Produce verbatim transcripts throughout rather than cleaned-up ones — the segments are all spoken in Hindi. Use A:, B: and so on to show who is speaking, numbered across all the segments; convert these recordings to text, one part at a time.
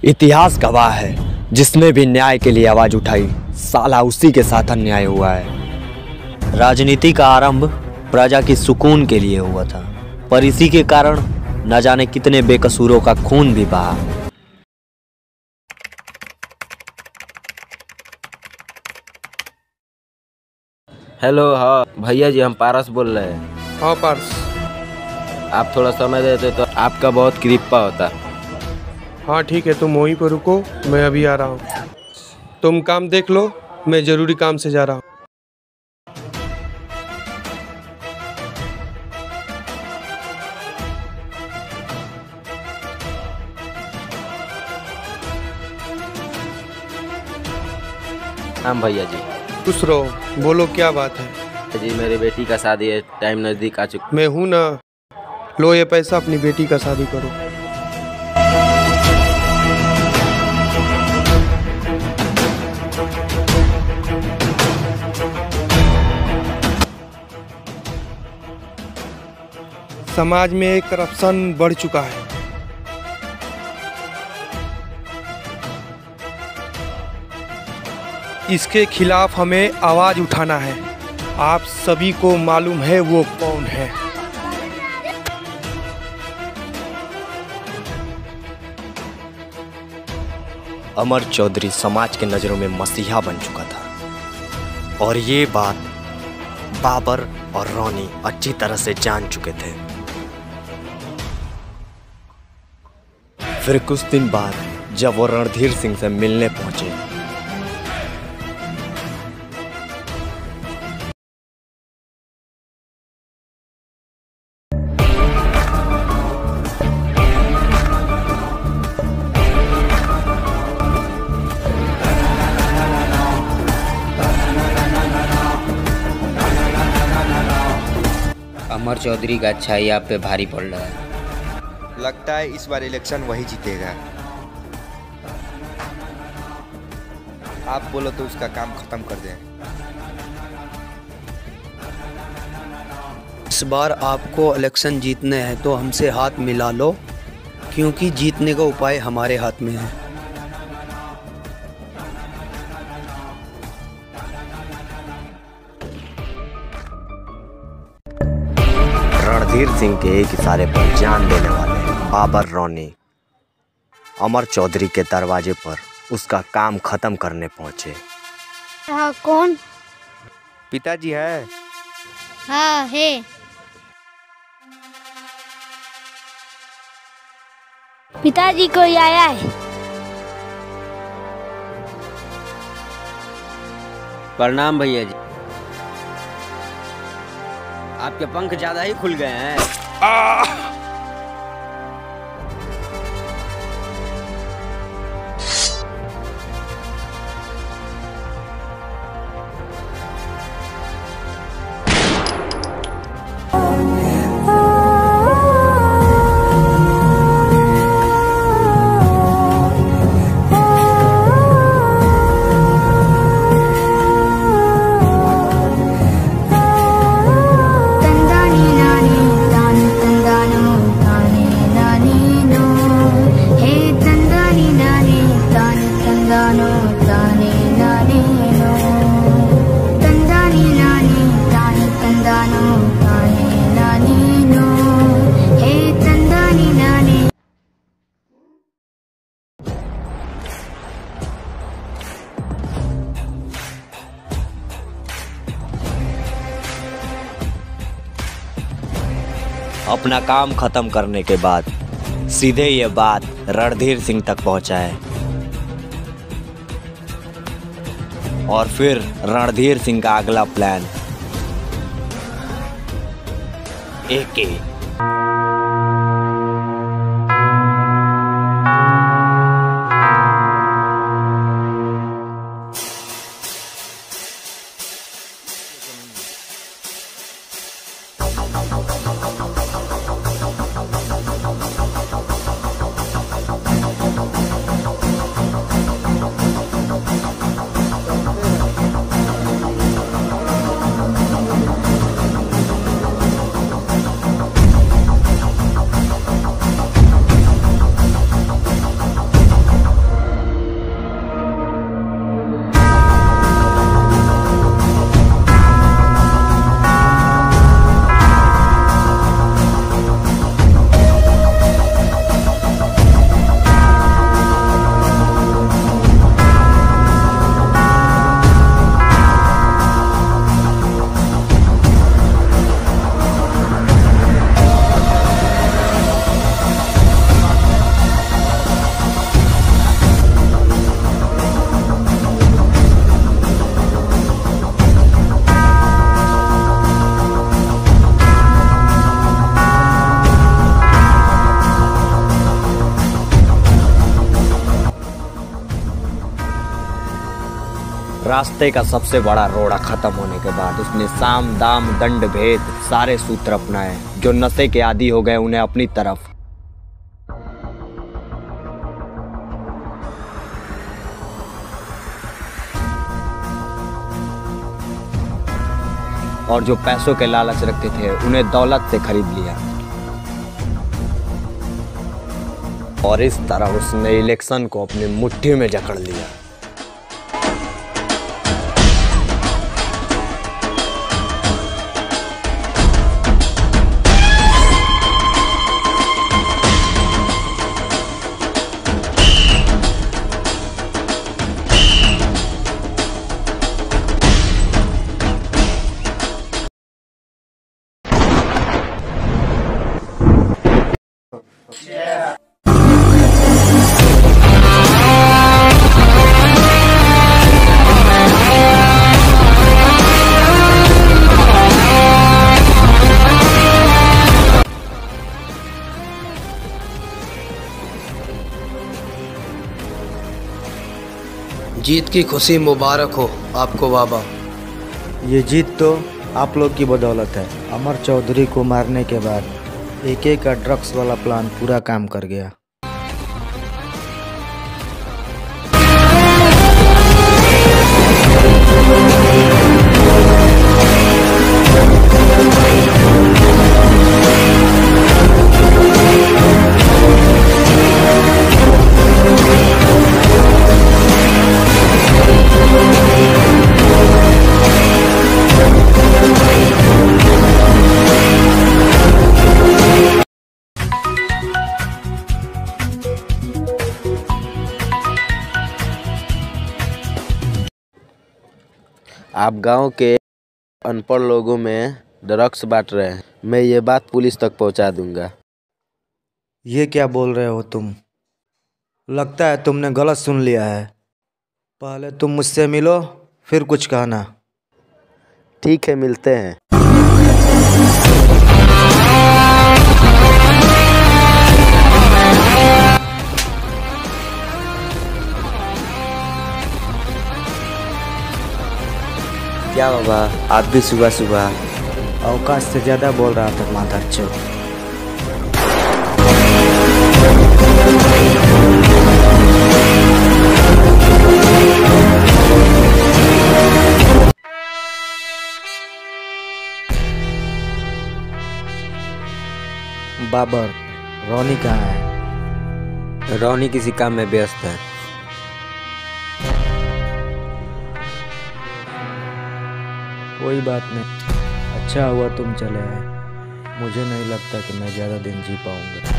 A: इतिहास गवाह है, जिसने भी न्याय के लिए आवाज उठाई साला उसी के साथ अन्याय हुआ है। राजनीति का आरंभ प्रजा की सुकून के लिए हुआ था, पर इसी के कारण न जाने कितने बेकसूरों का खून भी बहा।
B: हेलो, हाँ भैया जी, हम पारस बोल रहे हैं।
C: हाँ पारस,
B: आप थोड़ा समय देते तो आपका बहुत कृपा होता।
C: हाँ ठीक है, तुम वहीं पर रुको, मैं अभी आ रहा हूँ। तुम काम देख लो, मैं ज़रूरी काम से जा रहा हूँ।
B: हाँ भैया जी।
C: खुश रहो, बोलो क्या बात है।
B: जी मेरी बेटी का शादी है, टाइम नज़दीक आ चुका।
C: मैं हूँ ना, लो ये पैसा, अपनी बेटी का शादी करो। समाज में करप्शन बढ़ चुका है। इसके खिलाफ हमें आवाज उठाना है। आप सभी को मालूम है वो कौन है।
A: अमर चौधरी समाज के नजरों में मसीहा बन चुका था और ये बात बाबर और रोनी अच्छी तरह से जान चुके थे। फिर कुछ दिन बाद जब वो रणधीर सिंह से मिलने पहुंचे,
D: अमर चौधरी का अच्छाई आप पे भारी पड़ रहा है।
E: लगता है इस बार इलेक्शन वही जीतेगा। आप बोलो तो उसका काम खत्म कर दें।
F: इस बार आपको इलेक्शन जीतने हैं तो हमसे हाथ मिला लो, क्योंकि जीतने का उपाय हमारे हाथ में है।
A: रणधीर सिंह के एक इशारे पर जान देने वाले बाबर रोनी अमर चौधरी के दरवाजे पर उसका काम खत्म करने पहुंचे।
G: हाँ कौन?
E: पिताजी है?
G: हाँ है। पिताजी कोई आया है?
B: प्रणाम भैया जी। आपके पंख ज्यादा ही खुल गए हैं।
A: अपना काम खत्म करने के बाद सीधे ये बात रणधीर सिंह तक पहुंचा है और फिर रणधीर सिंह का अगला प्लान एके रास्ते का सबसे बड़ा रोड़ा खत्म होने के बाद उसने साम दाम दंड भेद सारे सूत्र अपनाए। जो नशे के आदी हो गए उन्हें अपनी तरफ, और जो पैसों के लालच रखते थे उन्हें दौलत से खरीद लिया। और इस तरह उसने इलेक्शन को अपनी मुट्ठी में जकड़ लिया।
F: जीत की खुशी मुबारक हो आपको बाबा।
H: ये जीत तो आप लोग की बदौलत है। अमर चौधरी को मारने के बाद एक एक का ड्रग्स वाला प्लान पूरा काम कर गया।
B: आप गांव के अनपढ़ लोगों में ड्रग्स बांट रहे हैं। मैं ये बात पुलिस तक पहुंचा दूंगा।
H: ये क्या बोल रहे हो तुम? लगता है तुमने गलत सुन लिया है। पहले तुम मुझसे मिलो फिर कुछ कहना।
B: ठीक है, मिलते हैं।
D: क्या बाबा, आप भी सुबह सुबह
H: अवकाश से ज़्यादा बोल रहा था माधरचो। बाबर, रोनी कहाँ है?
D: रोनी किसी काम में व्यस्त है।
H: कोई बात नहीं, अच्छा हुआ तुम चले आए। मुझे नहीं लगता कि मैं ज़्यादा दिन जी पाऊंगा।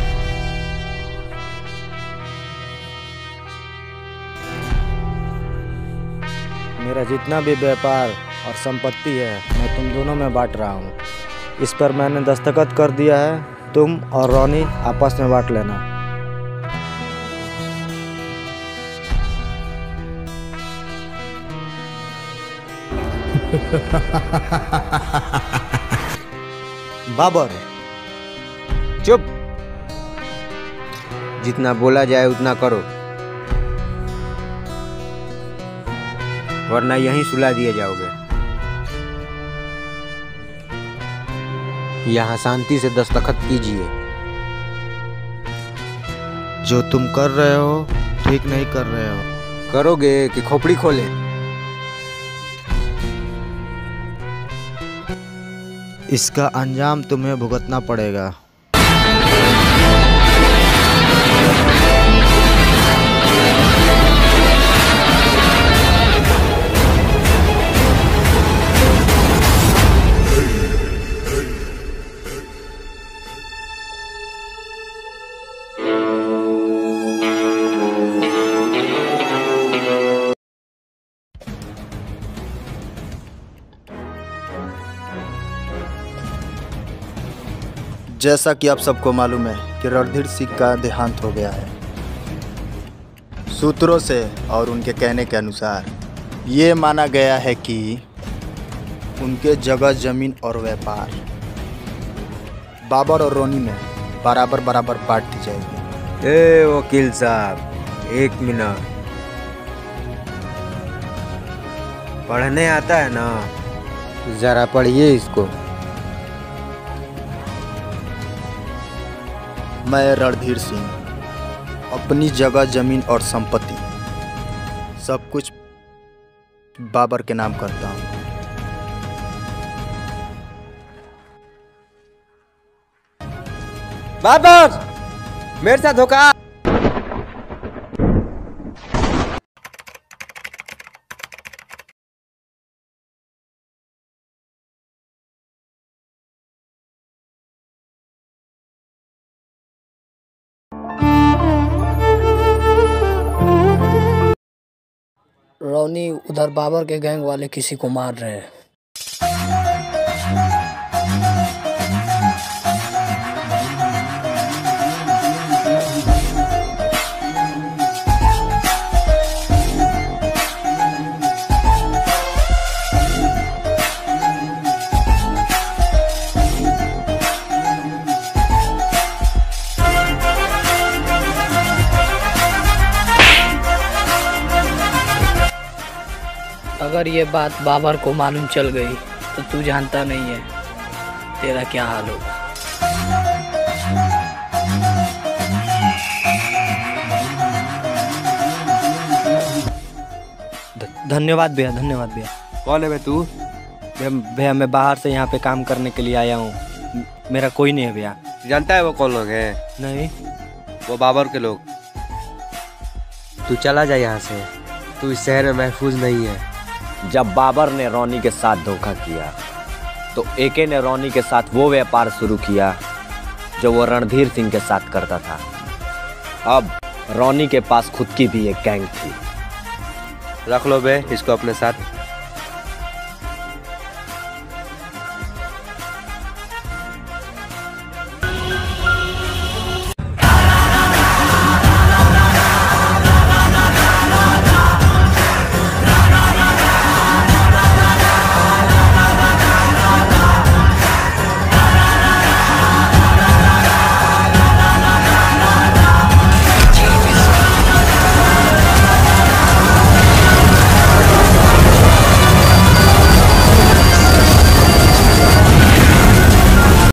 H: मेरा जितना भी व्यापार और संपत्ति है मैं तुम दोनों में बांट रहा हूँ। इस पर मैंने दस्तखत कर दिया है, तुम और रोनी आपस में बांट लेना। बाबर,
D: चुप। जितना बोला जाए उतना करो, वरना यहीं सुला दिए जाओगे। यहाँ शांति से दस्तखत कीजिए।
H: जो तुम कर रहे हो ठीक नहीं कर रहे हो।
D: करोगे कि खोपड़ी खोले?
H: इसका अंजाम तुम्हें भुगतना पड़ेगा।
I: जैसा कि आप सबको मालूम है कि रणधीर सिंह का देहांत हो गया है। सूत्रों से और उनके कहने के अनुसार ये माना गया है कि उनके जगह जमीन और व्यापार बाबर और रोनी में बराबर बराबर बांट दी जाएगी।
D: ए वकील साहब, एक मिनट।
B: पढ़ने आता है ना? जरा पढ़िए इसको।
I: मैं रणधीर सिंह अपनी जगह जमीन और संपत्ति सब कुछ बाबर के नाम करता हूँ।
B: बाबर, मेरे साथ धोखा।
F: रोनी, उधर बाबर के गैंग वाले किसी को मार रहे हैं। अगर ये बात बाबर को मालूम चल गई तो तू जानता नहीं है तेरा क्या हाल होगा।
H: धन्यवाद भैया, धन्यवाद भैया।
B: कौन है बे तू?
H: भैया भैया, मैं बाहर से यहाँ पे काम करने के लिए आया हूँ। मेरा कोई नहीं है भैया।
B: जानता है वो कौन लोग हैं?
H: नहीं।
B: वो बाबर के लोग। तू चला जा यहाँ से, तू इस शहर में महफूज नहीं है।
A: जब बाबर ने रोनी के साथ धोखा किया तो एके ने रोनी के साथ वो व्यापार शुरू किया जो वो रणधीर सिंह के साथ करता था। अब रोनी के पास खुद की भी एक गैंग थी।
B: रख लो बे इसको अपने साथ।